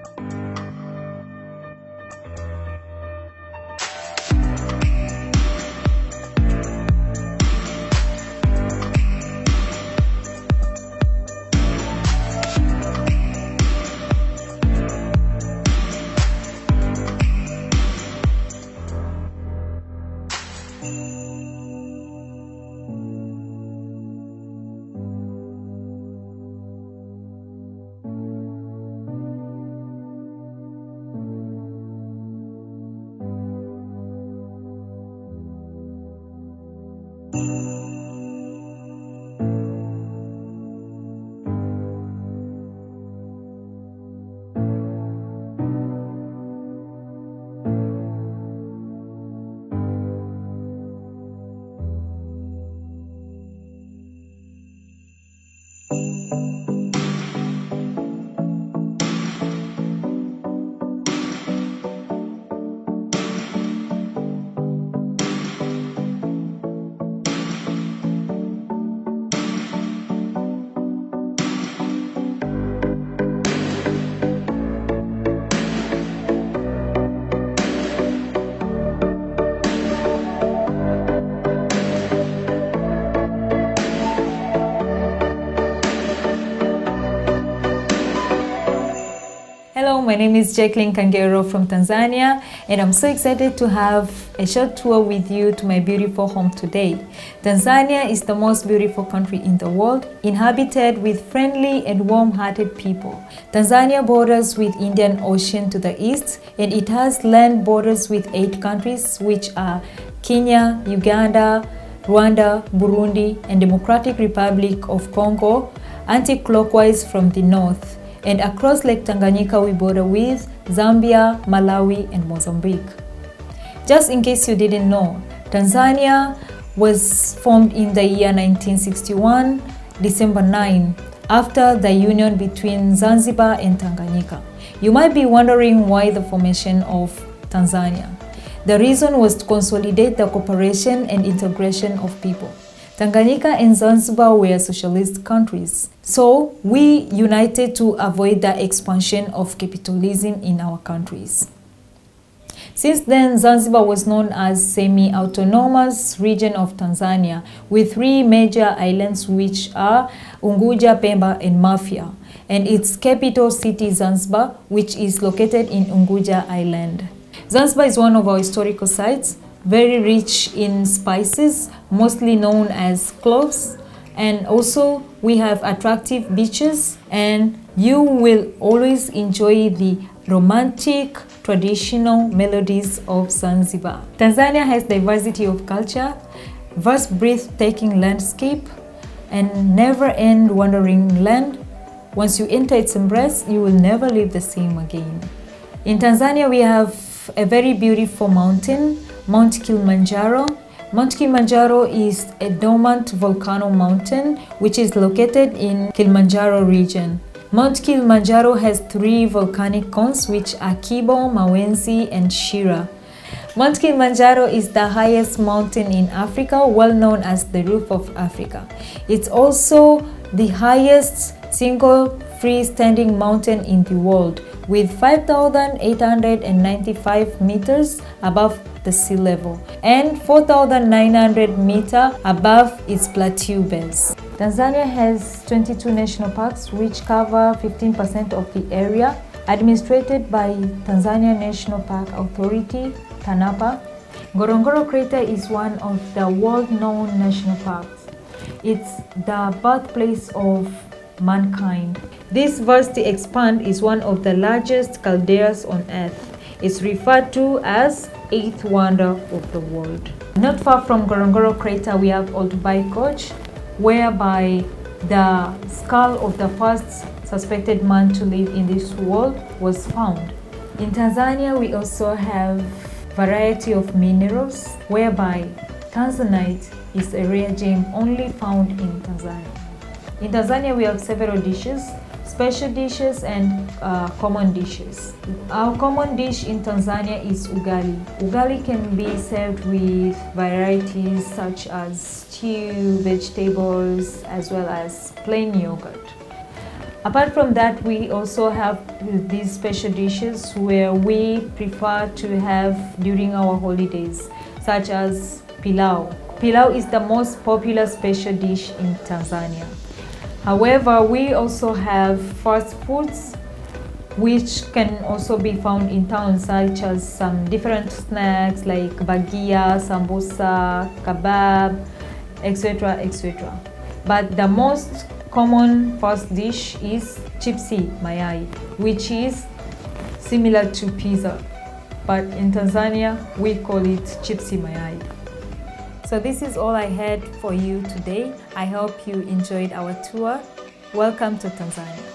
Hello, my name is Jacqueline Kangero from Tanzania, and I'm so excited to have a short tour with you to my beautiful home today. Tanzania is the most beautiful country in the world, inhabited with friendly and warm-hearted people. Tanzania borders with Indian Ocean to the east, and it has land borders with 8 countries, which are Kenya, Uganda, Rwanda, Burundi, and Democratic Republic of Congo, anti-clockwise from the north. And across Lake Tanganyika we border with Zambia, Malawi, and Mozambique. Just in case you didn't know, Tanzania was formed in the year 1961, December 9, after the union between Zanzibar and Tanganyika. You might be wondering why the formation of Tanzania. The reason was to consolidate the cooperation and integration of people. Tanganyika and Zanzibar were socialist countries, so we united to avoid the expansion of capitalism in our countries. Since then, Zanzibar was known as semi-autonomous region of Tanzania with 3 major islands, which are Unguja, Pemba, and Mafia, and its capital city Zanzibar, which is located in Unguja Island. Zanzibar is one of our historical sites, very rich in spices, mostly known as cloves, and also we have attractive beaches, and you will always enjoy the romantic traditional melodies of Zanzibar. Tanzania has diversity of culture, vast breathtaking landscape, and never-end wandering land. Once you enter its embrace, you will never leave the same again. In Tanzania, we have a very beautiful mountain, Mount Kilimanjaro. Mount Kilimanjaro is a dormant volcano mountain which is located in Kilimanjaro region. Mount Kilimanjaro has 3 volcanic cones, which are Kibo, Mawenzi, and Shira. Mount Kilimanjaro is the highest mountain in Africa, well known as the roof of Africa. It's also the highest single freestanding mountain in the world, with 5,895 meters above the sea level and 4,900 meters above its plateau base. Tanzania has 22 national parks which cover 15% of the area, administered by Tanzania National Park Authority, TANAPA. Ngorongoro Crater is one of the world-known national parks. It's the birthplace of mankind. This vast expanse is one of the largest calderas on Earth. It's referred to as 8th wonder of the world. Not far from Ngorongoro Crater, we have Old Koch, whereby the skull of the first suspected man to live in this world was found. In Tanzania, we also have variety of minerals, whereby Tanzanite is a rare gem only found in Tanzania. In Tanzania, we have several dishes, special dishes and common dishes. Our common dish in Tanzania is ugali. Ugali can be served with varieties such as stew, vegetables, as well as plain yogurt. Apart from that, we also have these special dishes where we prefer to have during our holidays, such as pilau. Pilau is the most popular special dish in Tanzania. However, we also have fast foods which can also be found in towns, such as some different snacks like bagia, sambusa, kebab, etc. etc. But the most common fast dish is chipsi mayai, which is similar to pizza, but in Tanzania we call it chipsi mayai. So this is all I had for you today. I hope you enjoyed our tour. Welcome to Tanzania.